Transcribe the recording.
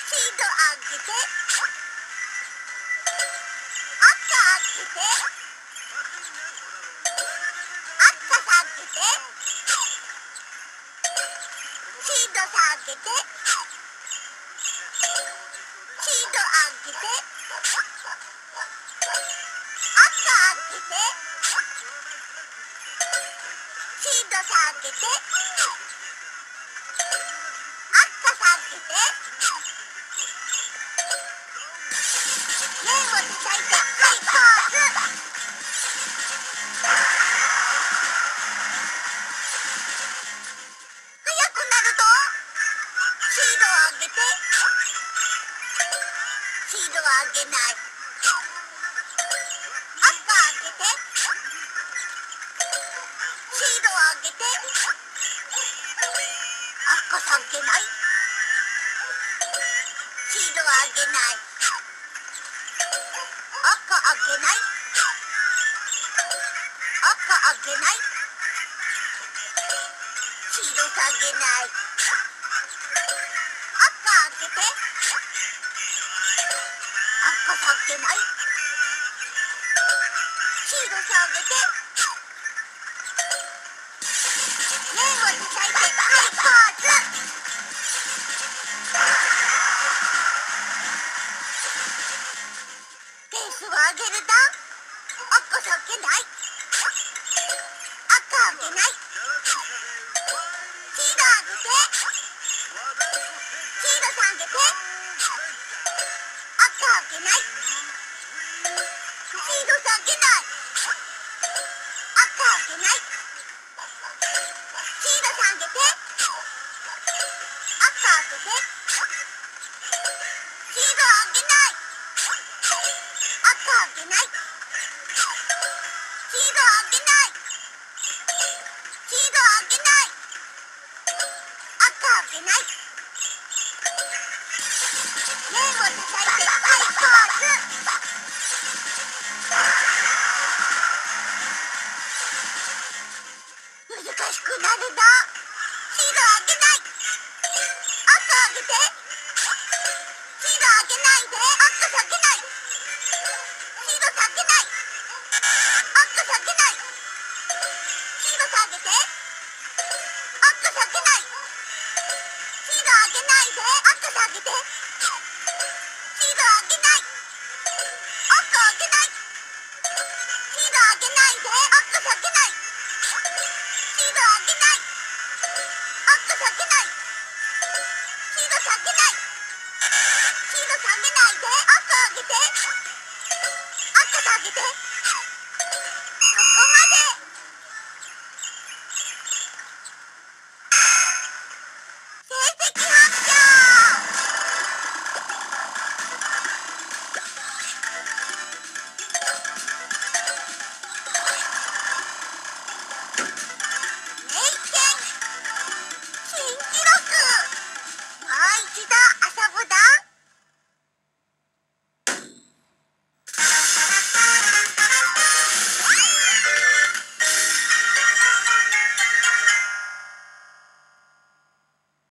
ード上げて、赤上げて、赤下げて、シード下げて、シード上げて、赤上げて、シード下げて、赤下げて、弦を叩いてハイポーズ。速くなるぞ。シードを上げて、シードは上げない。赤上げて、シードを上げて、赤下げない。シードは上げない。赤上げない。赤上げない。シード下げない。赤上げて、赤下げない。シード下げて、弦を叩いてハイポーズ。ペースを上げるぞ。赤下げない。赤上げない。シード上げて、シード下げて、赤上げない。シード下げない。赤上げない。シード下げて、赤上げて、シード上げない。赤上げない。シード上げない。シード上げない。赤上げない。弦を叩いてハイポーズ。難しくなるぞ。シード上げない。赤上げて。シード上げないで。赤下げない。シード下げない。赤下げない。シード下げて。赤下げない。シード上げないで。赤下げて。シード上げない。赤上げない。シード上げないで。赤下げない。シード上げない。赤下げない。シード下げない。シード下げないで。赤上げて。赤下げて。